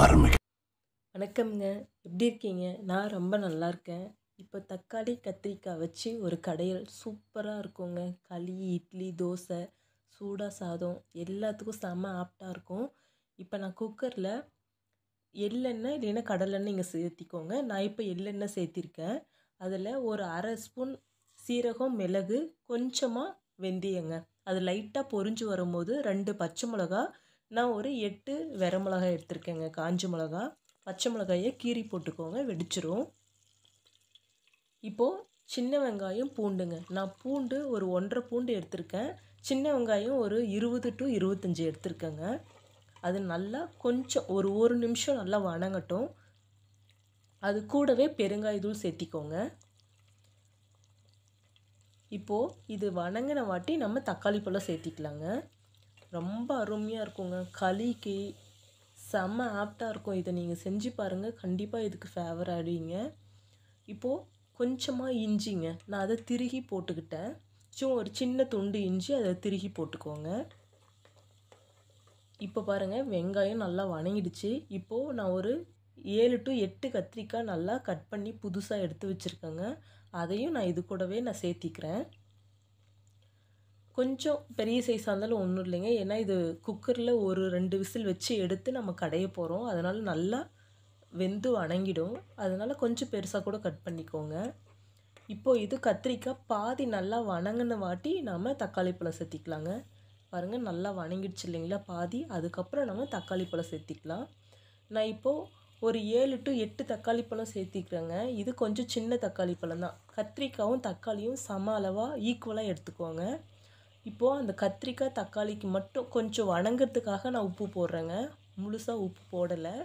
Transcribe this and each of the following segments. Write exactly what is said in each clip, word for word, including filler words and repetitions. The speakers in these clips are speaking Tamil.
ஆரம்பிக்கும். வணக்கம்ங்க, எப்படி இருக்கீங்க? நான் ரொம்ப நல்லா இருக்கேன். இப்போ தக்காளி கத்திரிக்காய் வச்சு ஒரு கடையல் சூப்பராக இருக்குங்க. களி, இட்லி, தோசை, சூடாக சாதம் எல்லாத்துக்கும் செம்ம ஆப்டாக இருக்கும். இப்போ நான் குக்கரில் எள்ளெண்ணெய் இல்லைன்னா கடலெண்ணெய் நீங்கள் சேர்த்திக்கோங்க. நான் இப்போ எள்ளெண்ணெய் சேர்த்திருக்கேன். அதில் ஒரு அரை ஸ்பூன் சீரகம், மிளகு, கொஞ்சமாக வெந்தயங்க. அது லைட்டாக பொரிஞ்சு வரும்போது ரெண்டு பச்சை மிளகா, நான் ஒரு எட்டு வெரை மிளகா எடுத்திருக்கேங்க, காஞ்ச மிளகா. பச்சை மிளகாயை கீறி போட்டுக்கோங்க, வெடிச்சிரும். இப்போது சின்ன வெங்காயம், பூண்டுங்க. நான் பூண்டு ஒரு ஒன்றரை பூண்டு எடுத்திருக்கேன். சின்ன வெங்காயம் ஒரு இருபது டு இருபத்தஞ்சி எடுத்திருக்கேங்க. அது நல்லா கொஞ்சம் ஒரு ஒரு நிமிஷம் நல்லா வணங்கட்டும். அது கூடவே பெருங்காயத்தூள் சேர்த்திக்கோங்க. இப்போது இது வணங்கின வாட்டி நம்ம தக்காளி பழம் சேர்த்திக்கலாங்க. ரொம்ப அருமையாக இருக்குங்க. களிக்கு செம்ம ஆப்டாக இருக்கும். இதை நீங்கள் செஞ்சு பாருங்கள், கண்டிப்பாக இதுக்கு ஃபேவர் ஆகிடுவீங்க. இப்போது கொஞ்சமாக இஞ்சிங்க, நான் அதை திருகி போட்டுக்கிட்டேன். சும்மா ஒரு சின்ன துண்டு இஞ்சி, அதை திருகி போட்டுக்கோங்க. இப்போ பாருங்கள், வெங்காயம் நல்லா வணங்கிடுச்சு. இப்போது நான் ஒரு ஏழு டு எட்டு கத்திரிக்காய் நல்லா கட் பண்ணி புதுசாக எடுத்து வச்சுருக்கேங்க. அதையும் நான் இது கூடவே நான் சேர்த்திக்கிறேன். கொஞ்சம் பெரிய சைஸாக இருந்தாலும் ஒன்றும் இல்லைங்க, ஏன்னா இது குக்கரில் ஒரு ரெண்டு விசில் வச்சு எடுத்து நம்ம கடைய போகிறோம். அதனால் நல்லா வெந்து வணங்கிடும். அதனால் கொஞ்சம் பெருசாக கூட கட் பண்ணிக்கோங்க. இப்போது இது கத்திரிக்காய் பாதி நல்லா வணங்கின வாட்டி நம்ம தக்காளி பழம் சேர்த்திக்கலாங்க. பாருங்கள், நல்லா வணங்கிடுச்சு இல்லைங்களா பாதி. அதுக்கப்புறம் நம்ம தக்காளி பழம் சேர்த்திக்கலாம். நான் இப்போது ஒரு ஏழு டு எட்டு தக்காளி பழம் சேர்த்திக்கிறேங்க. இது கொஞ்சம் சின்ன தக்காளி பழம் தான். கத்திரிக்காயும் தக்காளியும் சம அளவாக ஈக்குவலாக எடுத்துக்கோங்க. இப்போது அந்த கத்திரிக்காய் தக்காளிக்கு மட்டும் கொஞ்சம் வணங்கிறதுக்காக நான் உப்பு போடுறேங்க, முழுசாக உப்பு போடலை.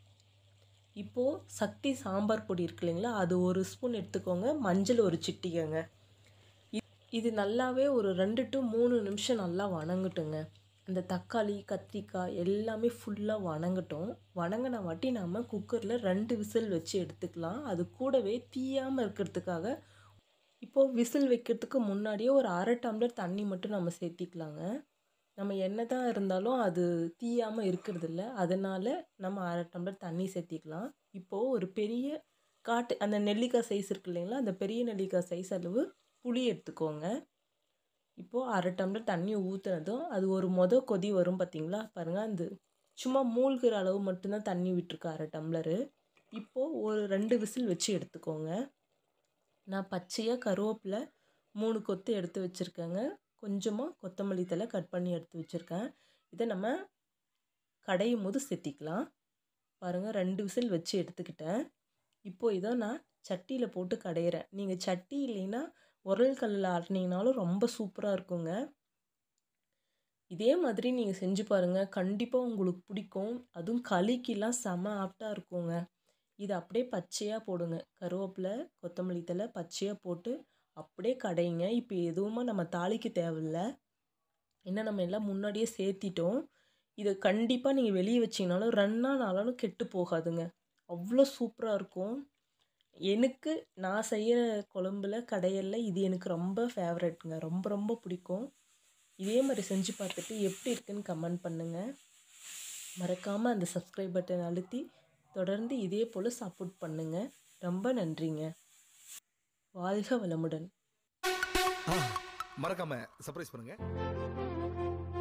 இப்போது சக்தி சாம்பார் பொடி இருக்கு இல்லைங்களா, அது ஒரு ஸ்பூன் எடுத்துக்கோங்க. மஞ்சள் ஒரு சிட்டிகைங்க. இது நல்லாவே ஒரு ரெண்டு டு மூணு நிமிஷம் நல்லா வணங்கட்டுங்க. அந்த தக்காளி கத்திரிக்காய் எல்லாமே ஃபுல்லாக வணங்கட்டும். வணங்கின வாட்டி நம்ம குக்கரில் ரெண்டு விசில் வச்சு எடுத்துக்கலாம். அது கூடவே தீயாமல் இருக்கிறதுக்காக இப்போது விசில் வைக்கிறதுக்கு முன்னாடியே ஒரு அரை டம்ளர் தண்ணி மட்டும் நம்ம சேர்த்திக்கலாங்க. நம்ம என்ன தான் இருந்தாலும் அது தீயாமல் இருக்கிறதில்ல, அதனால் நம்ம அரை டம்ளர் தண்ணி சேர்த்திக்கலாம். இப்போது ஒரு பெரிய காட்டு அந்த நெல்லிக்காய் சைஸ் இருக்கு இல்லைங்களா, அந்த பெரிய நெல்லிக்காய் சைஸ் அளவு புளி எடுத்துக்கோங்க. இப்போது அரை டம்ளர் தண்ணி ஊற்றுனதும் அது ஒரு மொத கொதி வரும் பார்த்திங்களா, பாருங்கள், அந்த சும்மா மூழ்கிற அளவு மட்டும்தான் தண்ணி விட்டுருக்கு அரை டம்ளரு. இப்போது ஒரு ரெண்டு விசில் வச்சு எடுத்துக்கோங்க. நான் பச்சையாக கருவேப்பிலை மூணு கொத்து எடுத்து வச்சுருக்கேங்க. கொஞ்சமாக கொத்தமல்லி தழை கட் பண்ணி எடுத்து வச்சுருக்கேன். இதை நம்ம கடையும் போது சேர்த்திக்கலாம். பாருங்கள், ரெண்டு விசில் வச்சு எடுத்துக்கிட்டேன். இப்போது இதை நான் சட்டியில் போட்டு கடையிறேன். நீங்கள் சட்டி இல்லைன்னா உரல் கல்லில் ஆட்டினீங்கனாலும் ரொம்ப சூப்பராக இருக்குங்க. இதே மாதிரி நீங்கள் செஞ்சு பாருங்கள், கண்டிப்பாக உங்களுக்கு பிடிக்கும். அதுவும் களிக்கெல்லாம் செம ஆப்டாக இருக்குங்க. இது அப்படியே பச்சையாக போடுங்க. கருவேப்பிலை கொத்தமல்லி தழை பச்சையாக போட்டு அப்படியே கடைங்க. இப்போ எதுவுமே நம்ம தாளிக்க தேவையில்லை, ஏன்னா நம்ம எல்லாம் முன்னாடியே சேர்த்திட்டோம். இதை கண்டிப்பாக நீங்கள் வெளியே வச்சிங்கனாலும் ரெண்டா நாளாலும் கெட்டு போகாதுங்க, அவ்வளோ சூப்பராக இருக்கும். எனக்கு நான் செய்கிற குழம்புல கடையல்ல இது எனக்கு ரொம்ப ஃபேவரட்டுங்க, ரொம்ப ரொம்ப பிடிக்கும். இதே மாதிரி செஞ்சு பார்த்துட்டு எப்படி இருக்குன்னு கமெண்ட் பண்ணுங்கள். மறக்காமல் அந்த சப்ஸ்கிரைப் பட்டன் அழுத்தி தொடர்ந்து இதே போல் சப்போர்ட் பண்ணுங்கள். ரொம்ப நன்றிங்க. வாழ்க வளமுடன். மறக்காம சர்ப்ரைஸ் பண்ணுங்க.